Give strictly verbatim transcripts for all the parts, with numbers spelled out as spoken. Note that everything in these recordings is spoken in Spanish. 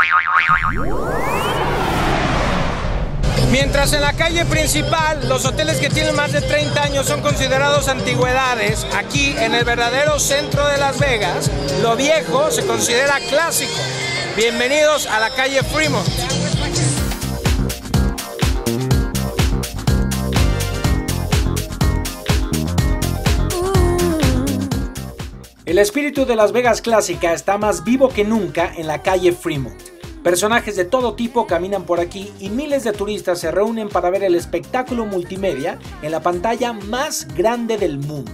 Mientras en la calle principal, los hoteles que tienen más de treinta años son considerados antigüedades, aquí en el verdadero centro de Las Vegas, lo viejo se considera clásico. Bienvenidos a la calle Fremont. El espíritu de Las Vegas clásica está más vivo que nunca en la calle Fremont. Personajes de todo tipo caminan por aquí y miles de turistas se reúnen para ver el espectáculo multimedia en la pantalla más grande del mundo.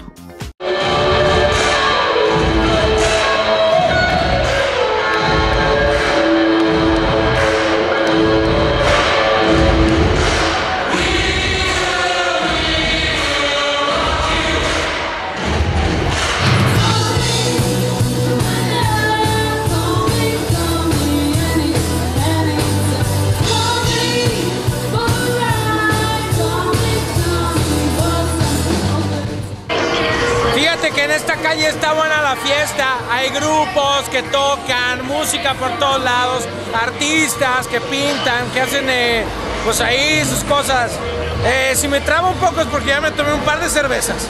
Que en esta calle está buena la fiesta, hay grupos que tocan, música por todos lados, artistas que pintan, que hacen eh, pues ahí sus cosas. Eh, si me trabo un poco es porque ya me tomé un par de cervezas.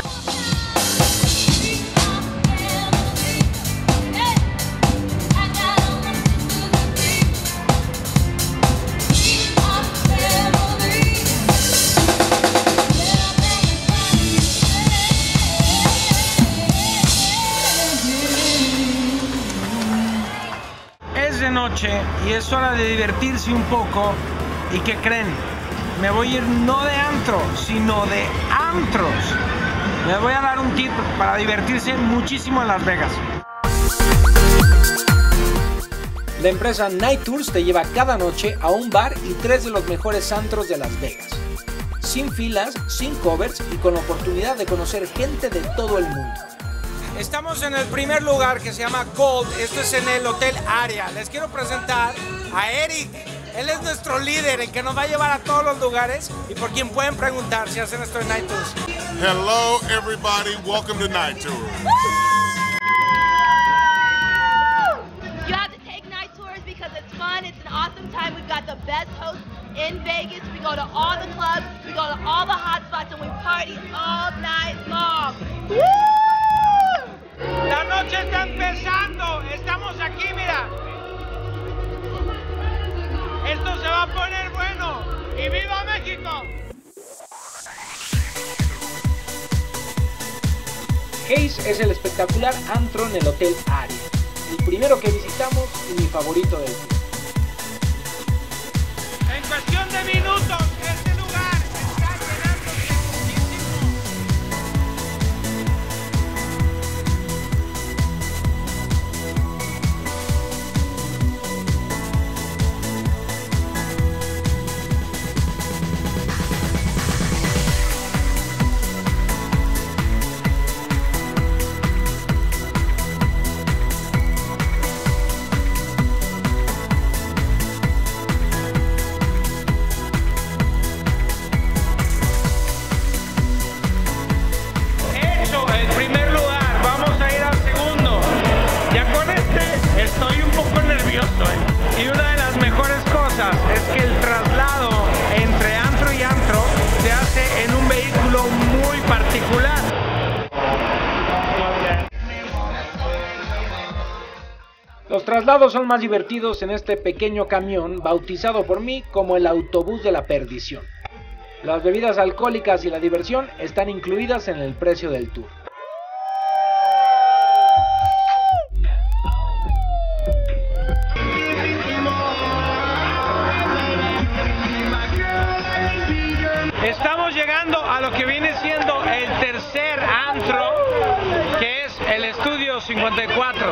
Noche y es hora de divertirse un poco. ¿Y qué creen? Me voy a ir no de antro, sino de antros. Les voy a dar un tip para divertirse muchísimo en Las Vegas. La empresa Night Tours te lleva cada noche a un bar y tres de los mejores antros de Las Vegas. Sin filas, sin covers y con la oportunidad de conocer gente de todo el mundo. Estamos en el primer lugar que se llama Gold, esto es en el Hotel Aria. Les quiero presentar a Eric, él es nuestro líder, el que nos va a llevar a todos los lugares y por quien pueden preguntar si hacen esto en Night Tours. Hello everybody, welcome to Night Tours. You have to take Night Tours because it's fun, it's an awesome time. We've got the best hosts in Vegas, we go to all the clubs, we go to all the hot spots and we party all night long. Woo! La noche está empezando, estamos aquí, mira. Esto se va a poner bueno. ¡Y viva México! Haze es el espectacular antro en el Hotel Aria. El primero que visitamos y mi favorito del tour. En cuestión de minutos, este lugar está llenándose muchísimo. Y una de las mejores cosas es que el traslado entre antro y antro se hace en un vehículo muy particular. Los traslados son más divertidos en este pequeño camión bautizado por mí como el autobús de la perdición. Las bebidas alcohólicas y la diversión están incluidas en el precio del tour. Estamos llegando a lo que viene siendo el tercer antro, que es el Estudio cincuenta y cuatro.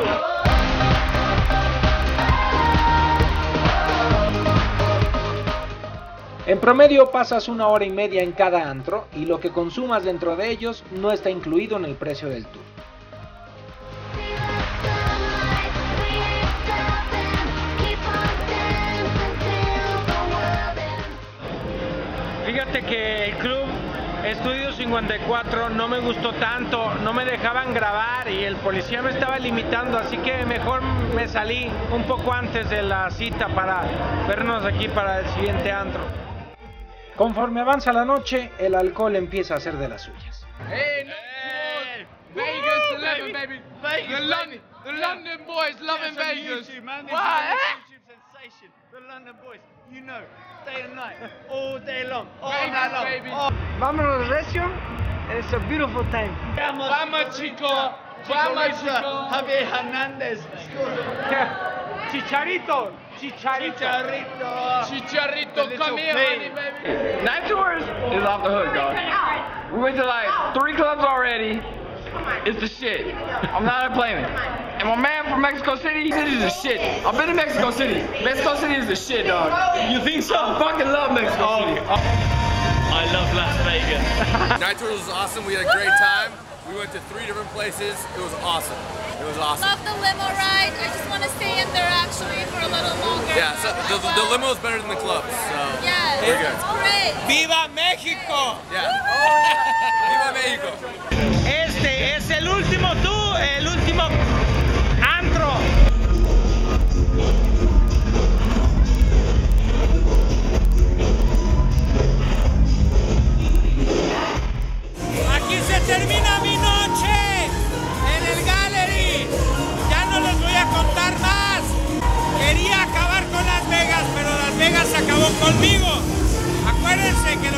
En promedio pasas una hora y media en cada antro y lo que consumas dentro de ellos no está incluido en el precio del tour. Fíjate que el club Estudio cincuenta y cuatro no me gustó tanto, no me dejaban grabar y el policía me estaba limitando, así que mejor me salí un poco antes de la cita para vernos aquí para el siguiente antro. Conforme avanza la noche, el alcohol empieza a hacer de las suyas. Hey, no, hey, Vegas eleven, baby. Vegas, the, London, the London boys loving yeah, Vegas. YouTube, man. Wow. YouTube sensation. The London boys, you know, day and night, all day long, all Vegas, night long. Baby. Oh. Vámonos, recio. It's a beautiful time. Vamos, vamos chico. Vamos, chico. Javier Hernández. Chicharito. Chicharito. Chicharito. Chicharito, come here, honey, baby. Night Tours is off the hook, dog. We went to like three clubs already. It's the shit. I'm not playing it. And my man from Mexico City, this is the shit. I've been to Mexico City. Mexico City is the shit, dog. You think so? I fucking love Mexico oh, City. Okay. I love Las Vegas. Night Tours was awesome. We had a great time. We went to three different places. It was awesome. It was awesome. Love the limo ride. I just want to stay in there actually for a little longer. Yeah, so the, the, the limo is better than the clubs. So yes, we're good. It's great. ¡Viva México! Yeah. ¡Viva México! Este es el último tour, el último antro. Aquí se termina mi noche en el Gallery. Ya no les voy a contar más. Quería acabar con Las Vegas, pero Las Vegas acabó conmigo. Acuérdense que